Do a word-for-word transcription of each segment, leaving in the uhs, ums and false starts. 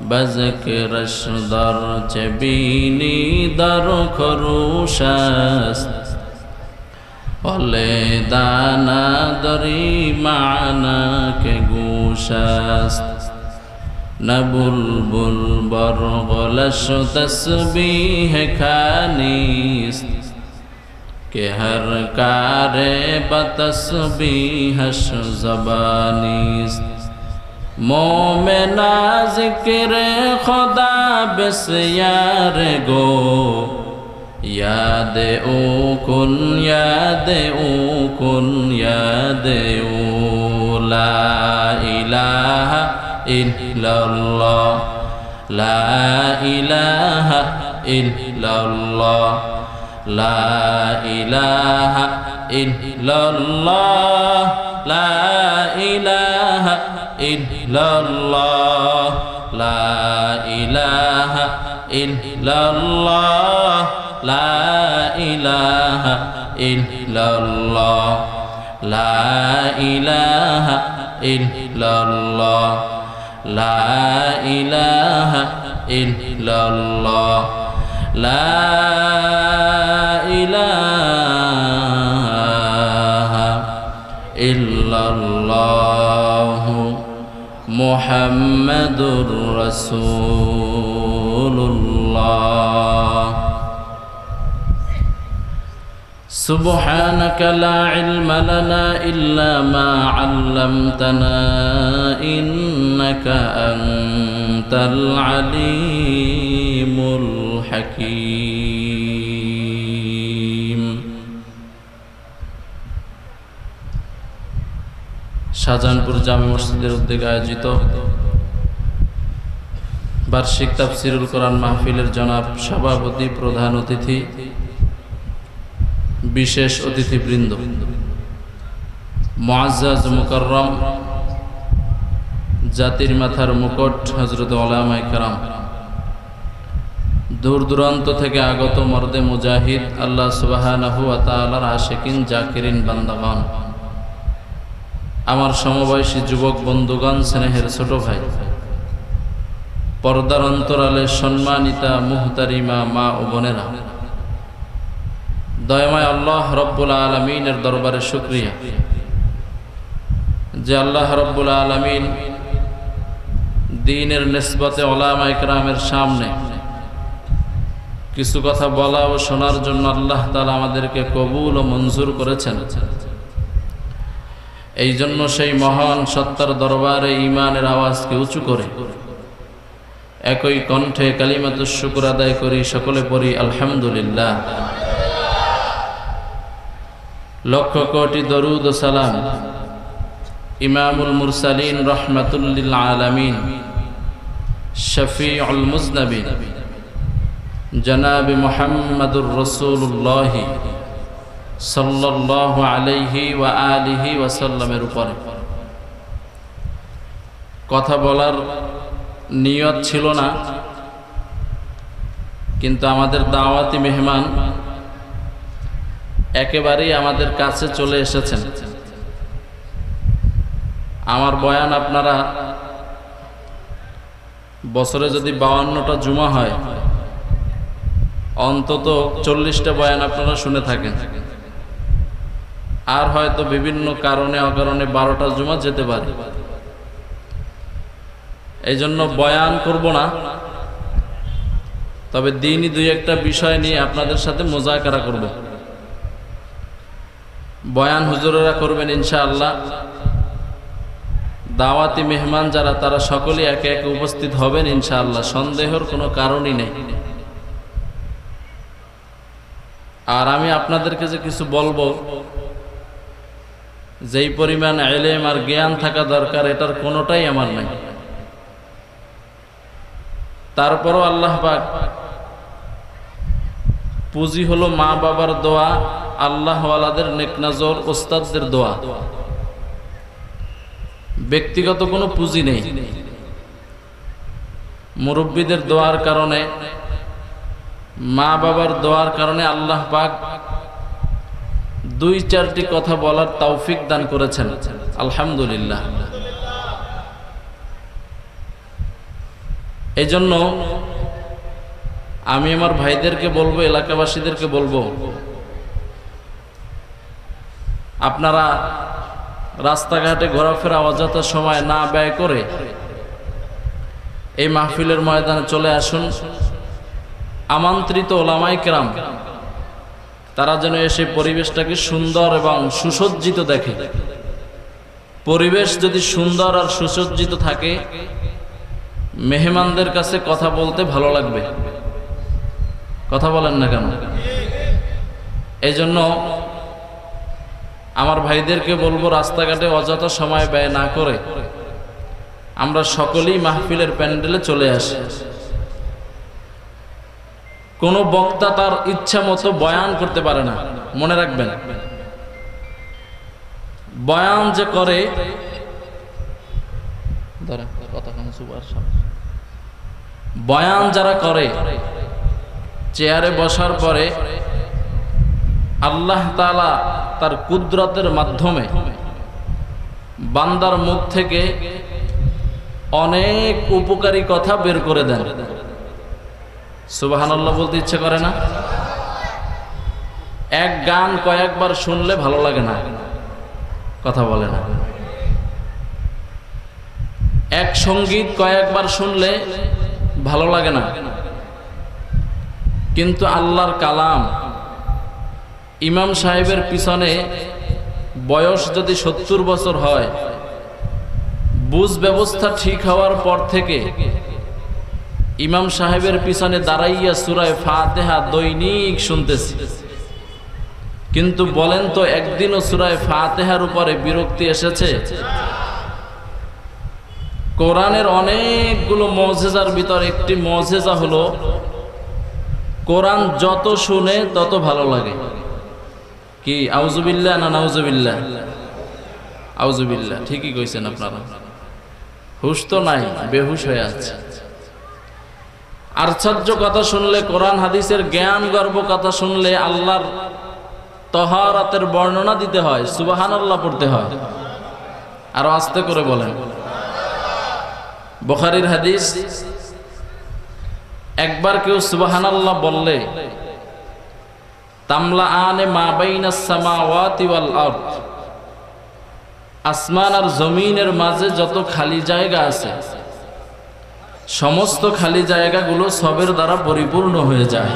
بذكرش در چبینی در خروش است ولی دانا دری معنا که گوش است نه بلبل بر غلش تسبیح کانیست که هر کار بتسبیحش زبانیست مومنا ذکر خدا بسیار گو یاد او کن یاد او کن یاد او لا الہ الا اللہ لا الہ الا اللہ لا الہ الا اللہ لا الہ الا اللہ لا الہ الا اللہ لا الہ الا اللہ لا الہ الا اللہ لا الہ الا اللہ لا الہ الا اللہ محمد رسول اللہ سبحانك لا علم لنا إلا ما علمتنا إنك أنت العليم الحكيم শাহজাহানপুর জামে মসজিদের উদ্যোগে আয়োজিত বার্ষিক তাফসিরুল কোরআন মাহফিলের জনাব সভাপতি প্রধান অতিথি বিশেষ অতিথিবৃন্দ মুআজ্জাজ মুকাররম জাতির মাথার মুকুট হযরত উলামায়ে কেরাম দূর দূরান্ত থেকে আগত মর্দে মুজাহিদ আল্লাহ সুবহানাহু ওয়া তাআলার আশিকিন জাকিরিন বান্দাগণ আমার সমবয়সী যুবক বন্ধুগণ স্নেহের ছোট ভাই পর্দার অন্তরালে সম্মানিতা মুহতারিমা মা ও বোনেরা দয়াময় আল্লাহ রব্বুল আলামিনের দরবারে শুকরিয়া যে আল্লাহ রব্বুল আলামিন দ্বীনের নিসবতে উলামায়ে কেরামের সামনে কিছু কথা বলা ও শোনার জন্য আল্লাহ তাআলা আমাদেরকে কবুল ও মঞ্জুর করেছেন। এই জন্য সেই মহান সত্তার দরবারে ঈমানের আওয়াজকে উঁচু করে একই কণ্ঠে কালিমাতুশ শুকর আদায় করি, সকলে পড়ি আলহামদুলিল্লাহ। লক্ষ কোটি দরুদ ও সালাম ইমামুল মুরসালিন রাহমাতুল লিল আলামিন শফিউল মুজনবিন জনাব মুহাম্মদুর রাসূলুল্লাহ সাল্লাল্লাহু আলাইহি ওয়া আলিহি ওয়া সাল্লামের উপরে। কথা বলার নিয়ত ছিল না, কিন্তু আমাদের দাওয়াতি মেহমান একেবারেই আমাদের কাছে চলে এসেছেন। আমার বয়ান আপনারা বছরে যদি বাউান্নটা জুমা হয় অন্তত চল্লিশটা বয়ান আপনারা শুনে থাকেন, আর হয়তো বিভিন্ন কারণে অকারণে বারোটা জুমা যেতে পারে। এই জন্য বয়ান করব না, তবে দিনই দুই একটা বিষয় নিয়ে আপনাদের সাথে মুযাকারা করব। বয়ান হুজুরেরা করবেন ইনশাআল্লাহ। দাওয়াতি মেহমান যারা তারা সকলেই একে একে উপস্থিত হবেন ইনশাআল্লাহ, সন্দেহের কোনো কারণই নেই। আর আমি আপনাদেরকে যে কিছু বলবো, যেই পরিমাণ ইলম আর জ্ঞান থাকা দরকার এটার কোনোটাই আমার নাই। তারপরও আল্লাহ পাক পুঁজি হলো মা বাবার দোয়া, আল্লাহওয়ালাদের নেক নজর, ওস্তাদদের দোয়া। ব্যক্তিগত কোনো পুঁজি নেই। মুরব্বীদের দোয়ার কারণে, মা বাবার দোয়ার কারণে আল্লাহ পাক দুই চারটি কথা বলার তৌফিক দান করেছেন, আলহামদুলিল্লাহ। এই জন্য আমি আমার ভাইদেরকে বলবো, এলাকাবাসীদেরকে বলবো, আপনারা রাস্তাঘাটে ঘোরাফেরা অযথা সময় না ব্যয় করে এই মাহফিলের ময়দানে চলে আসুন। আমন্ত্রিত ওলামায়ে কেরাম তারা যেন এসে পরিবেশটাকে সুন্দর এবং সুসজ্জিত দেখে। পরিবেশ যদি সুন্দর আর সুসজ্জিত থাকে, মেহমানদের কাছে কথা বলতে ভালো লাগবে। কথা বলেন না কেন? এই জন্য আমার ভাইদেরকে বলবো, রাস্তাঘাটে অযথা সময় ব্যয় না করে আমরা সকলেই মাহফিলের প্যান্ডেলে চলে আসি। কোনো বক্তা তার ইচ্ছা মতো বয়ান করতে পারে না, মনে রাখবেন। বয়ান যে করে, বয়ান যারা করে চেয়ারে বসার পরে আল্লাহ তাআলা তার কুদরতের মাধ্যমে বান্দার মুখ থেকে অনেক উপকারী কথা বের করে দেন। সুবহানাল্লাহ বলতে ইচ্ছে করে না? এক গান কয়েকবার শুনলে ভালো লাগে না, কথা বলে না। এক সঙ্গীত কয়েকবার শুনলে ভালো লাগে না, কিন্তু আল্লাহর কালাম, ইমাম সাহেবের পিছনে বয়স যদি সত্তর বছর হয়, বুঝ ব্যবস্থা ঠিক হওয়ার পর থেকে ইমাম সাহেবের পিছনে দাঁড়াইয়া সূরা ফাতিহা দৈনিক শুনতেছি, কিন্তু বলেন তো একদিনও সূরা ফাতিহার উপরে বিরক্তি এসেছে? কোরআনের অনেকগুলো মুজিজার ভিতর একটি মুজিজা হলো কোরআন যত শুনে তত ভালো লাগে। কি আউযুবিল্লাহ না নাউযুবিল্লাহ? আউযুবিল্লাহ, ঠিকই কইছেন আপনারা। হুশ তো নাই, বেহুশ হয়ে আছে। আশ্চর্য কথা শুনলে, কোরআন হাদিসের জ্ঞান গর্ব কথা শুনলে আল্লাহর তহারাতের বর্ণনা দিতে হয়, সুবহানাল্লাহ পড়তে হয়। আর আস্তে করে বলেন। বুখারীর হাদিস, একবার কেউ সুবহানাল্লাহ বললে তামলা আনে মা বাইনাস সামাওয়াতি ওয়াল আরদ, আসমান আর জমিনের মাঝে যত খালি জায়গা আছে সমস্ত খালি জায়গাগুলো সবের দ্বারা পরিপূর্ণ হয়ে যায়।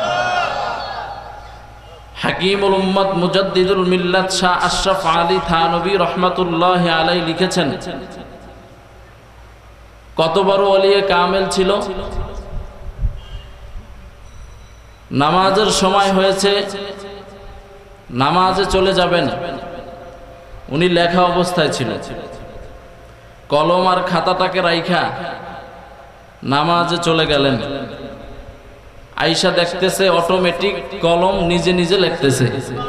হাকিমুল উম্মত মুজাদ্দিদুল মিল্লাত শাহ আশরাফ আলী থানভী রহমাতুল্লাহি আলাইহি লিখেছেন, কত বড় ওলিয়ে কামেল ছিল। নামাজের সময় হয়েছে, নামাজে চলে যাবেন, উনি লেখা অবস্থায় ছিল, কলম আর খাতাটাকে রাইখা নামাজে চলে গেলেন। আয়েশা দেখতেছে অটোমেটিক কলম নিজে নিজে লিখতেছে।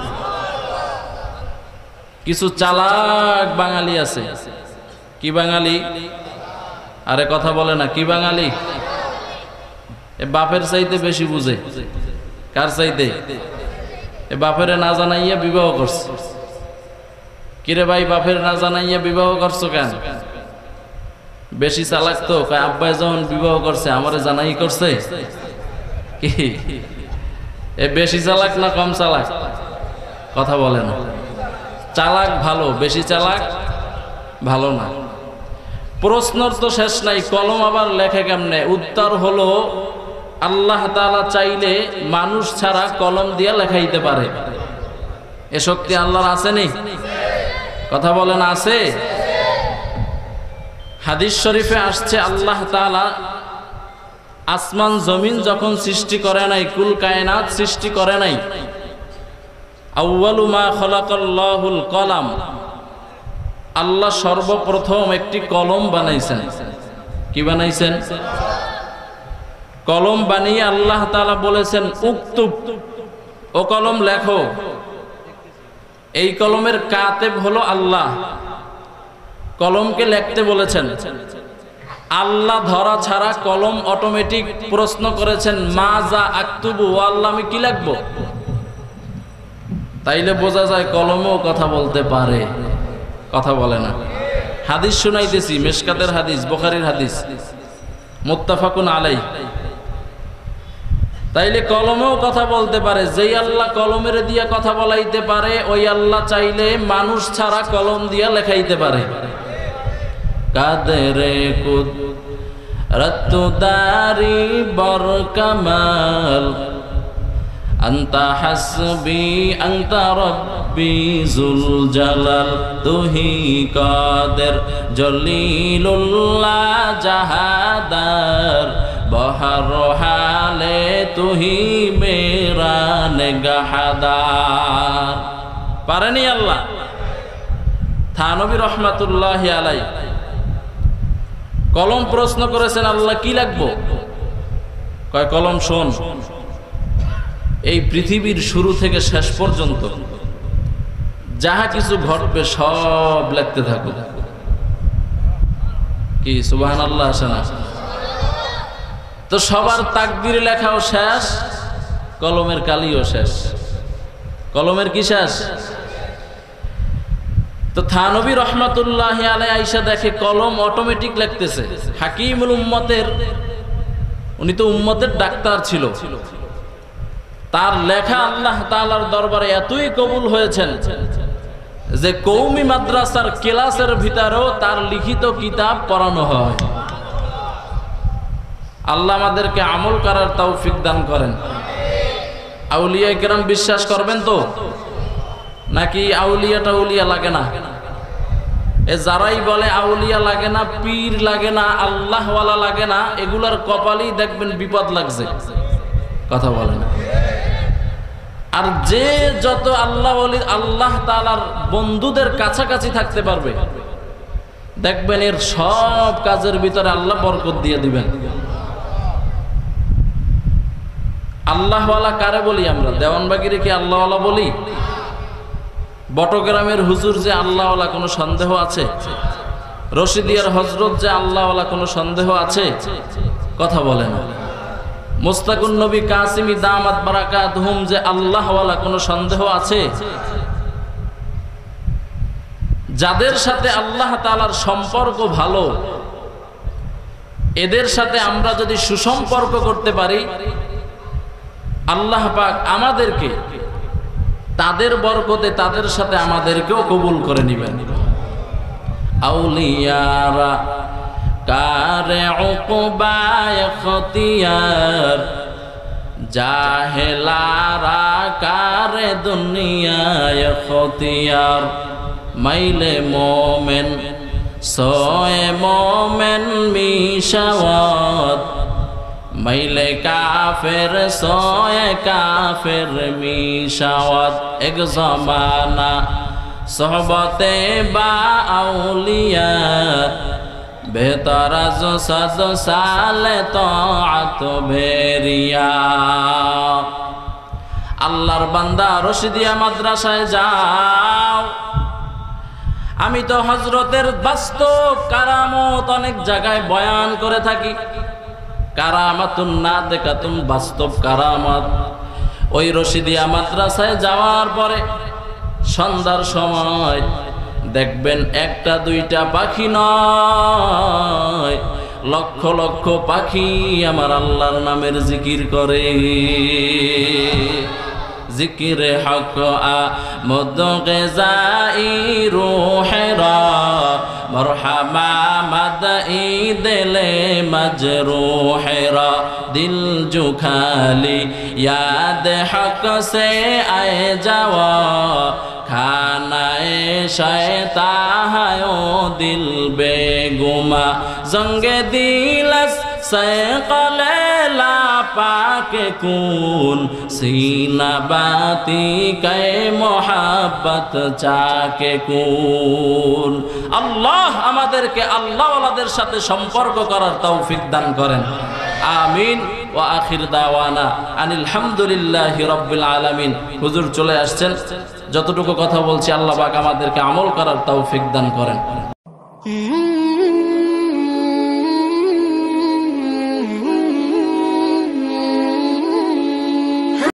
কিছু চালাক বাঙালি আছে। কি বাঙালি? আরে কথা বলে না, কি বাঙালি? এ বাপের চাইতে বেশি বুঝে। কার চাইতে? এ বাপের না জানাইয়া বিবাহ করছে। কিরে ভাই, বাপের না জানাইয়া বিবাহ করছো কেন? বেশি চালাক তো। আব্বাই যখন বিবাহ করছে আমারে জানাই করছে। কি এ বেশি চালাক না কম চালাক? কথা বলে না। চালাক ভালো, বেশি চালাক ভালো না। প্রশ্নর তো শেষ নাই, কলম আবার লেখে কেমনে? উত্তর হলো, আল্লাহ তাআলা চাইলে মানুষ ছাড়া কলম দিয়া লেখাইতে পারে। এ শক্তি আল্লাহর আছে নি? কথা বলেন, আছে? হাদিস শরীফে আসছে, আল্লাহ তাআলা আসমান জমিন যখন সৃষ্টি করে নাই, কুল কায়নাত সৃষ্টি করে নাই, আউয়ালু মা খালাকাল্লাহুল কলাম, আল্লাহ সর্বপ্রথম একটি কলম বানাইছেন। কি বানাইছেন? কলম বানিয়ে আল্লাহ তাআলা বলেছেন, উক্তুব, ও কলম লেখো। এই কলমের কাতেব হলো আল্লাহ, কলমকে লিখতে বলেছেন। আল্লাহ ধরা ছাড়া কলম অটোমেটিক প্রশ্ন করেছেন, মাজা আক্তুবু, ও আল্লাহ আমি কি লিখবো? তাইলে বোঝা যায় কলমও কথা বলতে পারে। কথা বলে না। হাদিস শুনাইতেছি, মিশকাতের হাদিস, বুখারীর হাদিস। মুত্তাফাকুন আলাই। তাইলে কলমেও কথা বলতে পারে, যেই আল্লাহ কলমের দিয়া কথা বলাইতে পারে ওই আল্লাহ চাইলে মানুষ ছাড়া কলম দিয়া লেখাইতে পারে। কাদেরে কুদরতুদারি বরকামাল আনতা হাসবি আনতা রব্বি জুল জালাল, তুহি কাদের জলিলুল্লাহ জাহাদার, বহর হালে তুহি মেরা নেগাহাদার। পারেনি আল্লাহ? থানবী রহমাতুল্লাহি আলাইহি কলম প্রশ্ন করেছেন, আল্লাহ কি লাগবো? কয় কলম শোন, এই পৃথিবীর শুরু থেকে শেষ পর্যন্ত যাহা কিছু ঘটবে সব লিখতে থাকো। কি সুবহানাল্লাহ আসে না? তো সবার তাকদীর লেখাও শেষ, কলমের কালিও শেষ। কলমের কি শেষ? তো থানবী রহমাতুল্লাহি আলাইহি আয়েশা দেখে কলম অটোমেটিক লিখতেছে। হাকিমুল উম্মতের, উনি তো উম্মতের ডাক্তার ছিল, তার লেখা আল্লাহ তাআলার দরবারে এতই কবুল হয়েছেন যে কওমি মাদ্রাসার ক্লাসের ভিতরেও তার লিখিত কিতাব পড়ানো হয়। আল্লাহ আমাদেরকে আমল করার তৌফিক দান করেন। আউলিয়া কেরাম বিশ্বাস করবেন তো, নাকি আউলিয়া টাউলিয়া লাগে না? এ যারাই বলে আউলিয়া লাগে না, পীর লাগে না, আল্লাহওয়ালা লাগে না, এগুলার কপালেই দেখবেন বিপদ লাগছে। কথা বলেন। আর যে যত আল্লাহ ওলি আল্লাহ তাআলার বন্ধুদের কাছাকাছি থাকতে পারবে, দেখবেন এর সব কাজের ভিতরে আল্লাহ বরকত দিয়ে দিবেন। আল্লাহওয়ালা কারে বলি আমরা? দেওয়ানবাগিরে কি আল্লাহওয়ালা বলি? বটগ্রামের হুজুর যে আল্লাহওয়ালা, কোনো সন্দেহ আছে? রশিদিয়ার হজরত যে আল্লাহওয়ালা, কোনো সন্দেহ আছে? কথা বলেন। মুস্তাকুন নবী কাসিমি দামাত বারাকাতুহুম যে আল্লাহওয়ালা, কোনো সন্দেহ আছে? যাদের সাথে আল্লাহ তাআলার সম্পর্ক ভালো, এদের সাথে আমরা যদি সুসম্পর্ক করতে পারি, আল্লাহ পাক আমাদেরকে তাদের বরকতে তাদের সাথে আমাদেরকেও কবুল করে নেবেন। আউলিয়ারা কারে উকবায়ে খতিয়ার, জাহেলারা কারে দুনিয়ায়ে খতিয়ার, মাইলে মোমেন সোয়ে মোমেন মিশাওয়াত, মাইলে কাফের সোয়ে কাফের মিশাওয়াত। এক জমানা সোহবতে বা আউলিয়া, বেহতর সাদ সালে তাআত ভেরিয়া। আল্লাহর বান্দা রশিদিয়া মাদ্রাসায় যাও। আমি তো হযরতের বাস্তব কারামত অনেক জায়গায় বয়ান করে থাকি। কারামাতুন নাতিকাতুন, বাস্তব কারামত। ওই রশিদিয়া মাদ্রাসায় যাওয়ার পরে সন্ধ্যার সময় দেখবেন একটা দুইটা পাখি নয়, লক্ষ লক্ষ পাখি আমার আল্লাহর নামের জিকির করে। জিকিরে হক আমদ গজাই রূহেরা, মরহামা মাদঈ দিলে মজরূহেরা, দিল জো খালি याद हक से आए जावा, खानाए शैता है ओ दिल बेगुमा, जंगे दिलस सैक़ले ला पाके कून, सीना बाती कै मोहब्बत चाके कून। আল্লাহ আমাদেরকে আল্লাহওয়ালাদের সাথে সম্পর্ক করার তৌফিক দান করেন। আমিন। ওয়া আখির দাওয়ানা আনিল হামদুলিল্লাহি রাব্বিল আলামিন। হুজুর চলে আসছেন, যতটুকু কথা বলছি আল্লাহ পাক আমাদেরকে আমল করার তৌফিক দান করেন।